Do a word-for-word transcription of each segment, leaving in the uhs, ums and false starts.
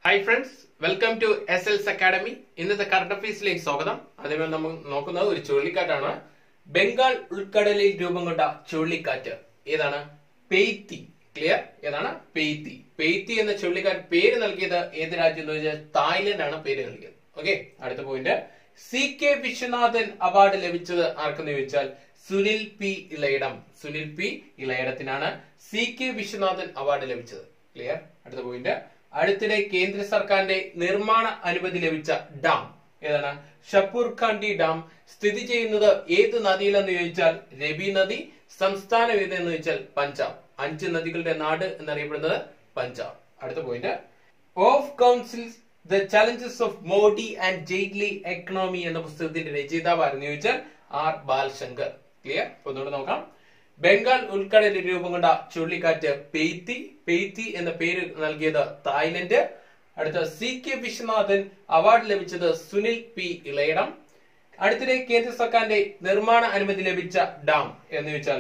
Hi friends, welcome to S L S Academy. ഇന്നത്തെ current അഫയേഴ്സിലേക്ക് സ്വാഗതം. അതേപോലെ നമ്മൾ നോക്കുന്നത് ഒരു ചുഴലിക്കാറ്റാണ്. ബംഗാൾ ഉൾക്കടലിൽ രൂപം കൊണ്ട ചുഴലിക്കാറ്റ് ഏതാണ്? പെയ്ത്തി. ക്ലിയർ? ഏതാണ്? പെയ്ത്തി. പെയ്ത്തി എന്ന ചുഴലിക്കാറ്റ് പേര് നൽകിയത് ഏത് രാജ്യം എന്ന് വെച്ചാൽ തായ്ലൻഡ് ആണ് പേര് നൽകിയത്. ഓക്കെ, അടുത്ത point. C K Viswanathan award ലഭിച്ചത് ആർക്കെന്ന് ചോദിച്ചാൽ സുനിൽ പി ഇളയിടം. സുനിൽ പി ഇളയിടത്തിനാണ് സി കെ വിശ്വനാഥൻ അവാർഡ് ലഭിച്ചത്. ക്ലിയർ? അടുത്ത പോയിന്റ്. അടുത്തിടെ കേന്ദ്ര സർക്കാരിന്റെ നിർമ്മാണ അനുമതി ലഭിച്ച ഡാം ഏതാണ്? ഷപ്പൂർ ഖാണ്ടി ഡാം സ്ഥിതി ചെയ്യുന്നത് ഏത് നദിയിലെന്ന് ചോദിച്ചാൽ രവി നദി. സംസ്ഥാനം ഏതെന്ന് ചോദിച്ചാൽ പഞ്ചാബ്. അഞ്ച് നദികളുടെ നാട് എന്നറിയപ്പെടുന്നത് പഞ്ചാബ്. അടുത്ത point. Of councils the challenges of Modi and Jaitley economy എന്ന പുസ്തകത്തിന്റെ രചയിതാവ് ആരെന്ന് ചോദിച്ചാൽ ആർ ബാലശങ്കർ. ക്ലിയർ? ഒന്നുകൂടെ നോക്കാം. ബംഗാൾ ഉൾക്കടലിൽ രൂപം കൊണ്ട ചുഴലിക്കാറ്റ് പെയ്ത്തി. പെയ്ത്തി എന്ന പേര് നൽകിയത് തായ്ലൻഡ്. അടുത്ത സി കെ വിശ്വനാഥൻ അവാർഡ് ലഭിച്ചത് സുനിൽ പി ഇളയിടം. അടുത്തിടെ കേന്ദ്ര സർക്കാരിന്റെ നിർമ്മാണ അനുമതി ലഭിച്ച ഡാം എന്ന് ചോദിച്ചാൽ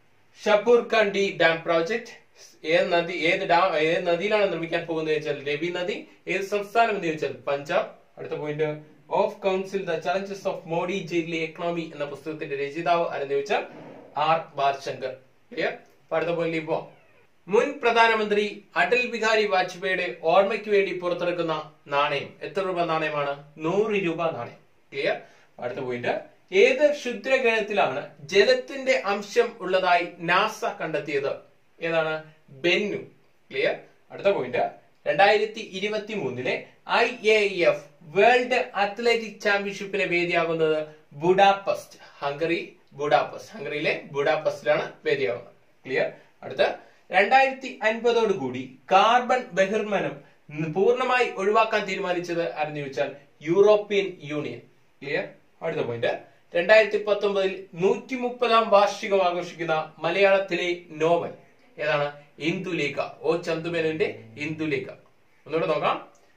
ഷപ്പൂർ ഖാണ്ടി ഡാം പ്രോജക്ട്. ഏത് നദി ഏത് ഡാം ഏത് നദിയിലാണ് നിർമ്മിക്കാൻ പോകുന്നത് ചോദിച്ചാൽ രവി നദി. ഏത് സംസ്ഥാനം എന്ന് ചോദിച്ചാൽ പഞ്ചാബ്. അടുത്ത point. Of council the challenges of Modi Jaitley economy എന്ന പുസ്തകത്തിന്റെ രചയിതാവ് ആരെന്ന് ചോദിച്ചാൽ ആർ ബാലശങ്കർ. ക്ലിയർ? അടുത്ത പോയിന്റ്. ഇപ്പോ മുൻ പ്രധാനമന്ത്രി അടൽ ബിഹാരി വാജ്പേയിയുടെ ഓർമ്മയ്ക്ക് വേണ്ടി പുറത്തിറക്കുന്ന നാണയം എത്ര രൂപ നാണയമാണ്? നൂറ് രൂപ നാണയം. ക്ലിയർ? അടുത്ത പോയിന്റ്. ഏത് ക്ഷുദ്രഗ്രഹത്തിലാണ് ജലത്തിന്റെ അംശം ഉള്ളതായി നാസ കണ്ടെത്തിയത്? ഏതാണ്? ബെന്നു. ക്ലിയർ? അടുത്ത പോയിന്റ്. രണ്ടായിരത്തി ഇരുപത്തി മൂന്നിലെ I A F world athletic ചാമ്പ്യൻഷിപ്പിന് വേദിയാകുന്നത് ബുഡാപെസ്റ്റ്, ഹംഗറി. ബുഡാപെസ്റ്റ്, ഹംഗറിയിലെ ബുഡാപെസ്റ്റിലാണ് വേദിയാകുന്നത്. ക്ലിയർ? അടുത്ത. രണ്ടായിരത്തി അൻപതോടു കൂടി കാർബൺ ബഹിർമനം പൂർണ്ണമായി ഒഴിവാക്കാൻ തീരുമാനിച്ചത് ആരെന്ന് ചോദിച്ചാൽ യൂറോപ്യൻ യൂണിയൻ. ക്ലിയർ? അടുത്ത പോയിന്റ്. രണ്ടായിരത്തി പത്തൊമ്പതിൽ നൂറ്റി മുപ്പതാം വാർഷികം ആഘോഷിക്കുന്ന മലയാളത്തിലെ നോവൽ ഏതാണ്? ഇന്ദുലേഖ. ഓ ചന്തുമേനോന്റെ ഇന്ദുലേഖ. ഒന്നുകൂടെ നോക്കാം.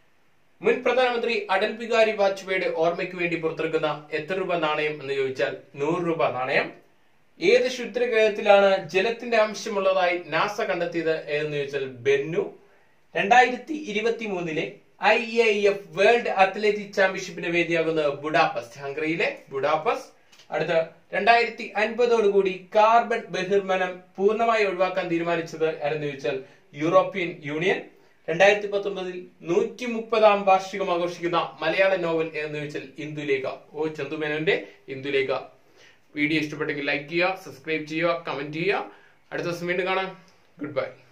മുൻ പ്രധാനമന്ത്രി അടൽ ബിഹാരി വാജ്പേയിയുടെ ഓർമ്മയ്ക്ക് വേണ്ടി പുറത്തിറക്കുന്ന എത്ര രൂപ നാണയം എന്ന് ചോദിച്ചാൽ നൂറ് രൂപ നാണയം. ഏത് ക്ഷുദ്രഗ്രഹത്തിലാണ് ജലത്തിന്റെ അംശമുള്ളതായി നാസ കണ്ടെത്തിയത് എന്ന് ചോദിച്ചാൽ ബെന്നു. രണ്ടായിരത്തി ഇരുപത്തി മൂന്നിലെ I A F world athletic ചാമ്പ്യൻഷിപ്പിന് വേദിയാകുന്നത് ബുഡാപെസ്റ്റ്, ഹംഗറിയിലെ ബുഡാപെസ്റ്റ്. അടുത്ത. രണ്ടായിരത്തി അൻപതോടുകൂടി കാർബൺ ബഹിർമനം പൂർണ്ണമായി ഒഴിവാക്കാൻ തീരുമാനിച്ചത് ആരെന്ന് ചോദിച്ചാൽ യൂറോപ്യൻ യൂണിയൻ. രണ്ടായിരത്തി പത്തൊമ്പതിൽ നൂറ്റി മുപ്പതാം വാർഷികം ആഘോഷിക്കുന്ന മലയാള നോവൽ എന്ന് ചോദിച്ചാൽ ഇന്ദുലേഖ. ഓ ചന്തുമേനോന്റെ ഇന്ദുലേഖ. വീഡിയോ ഇഷ്ടപ്പെട്ടെങ്കിൽ ലൈക്ക് ചെയ്യുക, സബ്സ്ക്രൈബ് ചെയ്യുക, കമന്റ് ചെയ്യുക. അടുത്ത ദിവസം വീണ്ടും കാണാം. Good by.